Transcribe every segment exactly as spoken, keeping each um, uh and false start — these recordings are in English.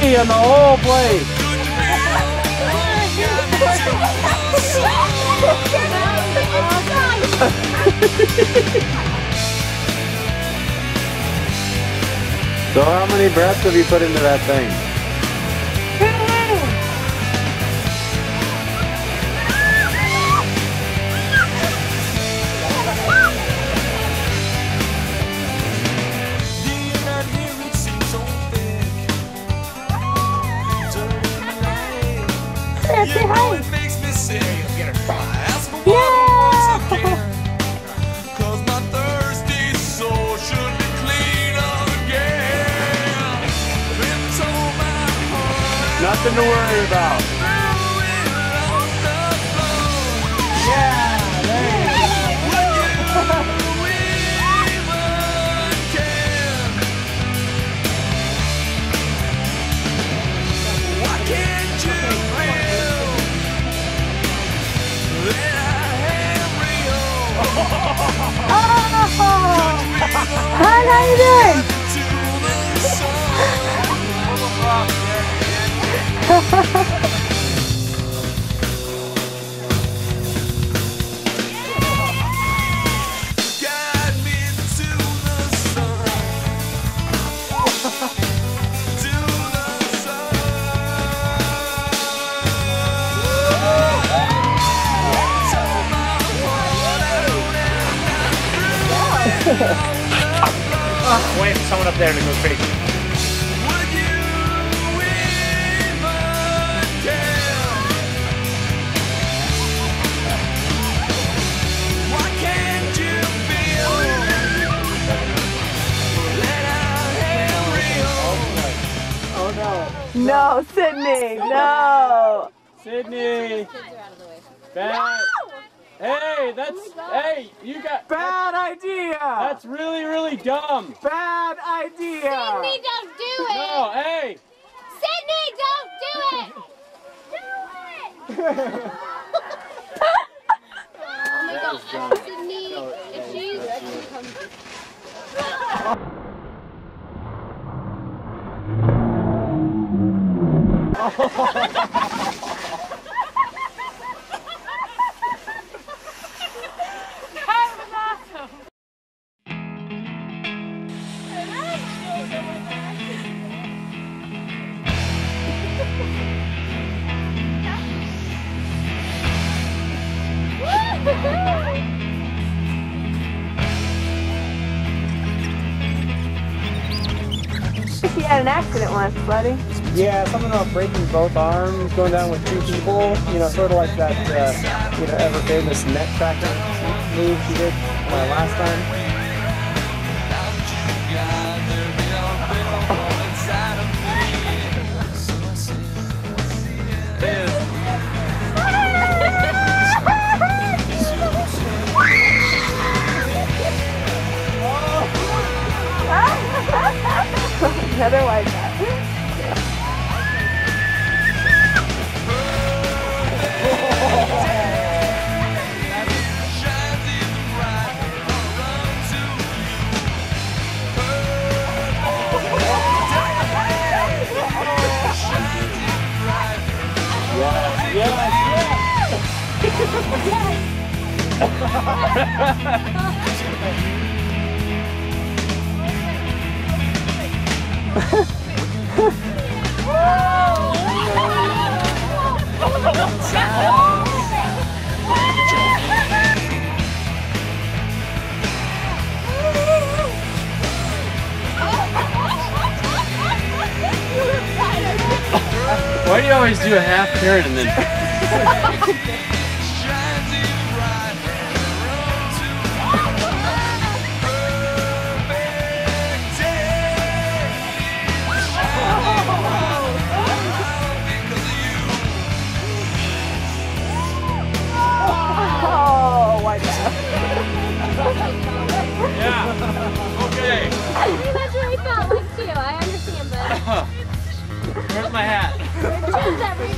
safety in the whole place. So how many breaths have you put into that thing? Say hi. Nothing to worry about. Yeah, there you go. Why can't you feel that I am real? Hi, how you doing? Oh, wait for someone up there to go crazy. No, Sydney, no. Sydney. Bad. Hey, that's, hey, you got, Bad idea! that's really, really dumb. Bad idea! Sydney, don't do it! No, hey. Sydney, don't do it! Do it! Oh my god, Sydney, if she actually comes... He had an accident once, buddy. Yeah, something about breaking both arms, going down with two people, you know, sort of like that, uh, you know, ever famous neck cracker move she did uh, last time. Another white guy. Why do you always do a half turn and then... Oh, white guy. Yeah, okay. That's what I felt like too, I understand, but... Where's my hat? Choose every...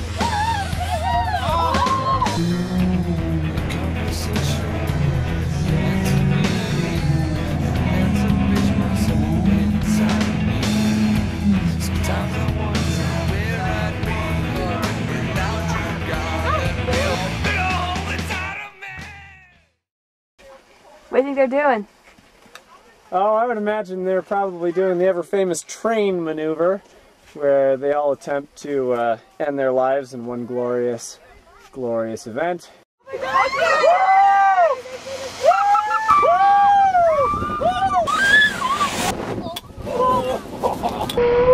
think they're doing? Oh, I would imagine they're probably doing the ever-famous train maneuver, where they all attempt to uh, end their lives in one glorious, glorious event. Oh,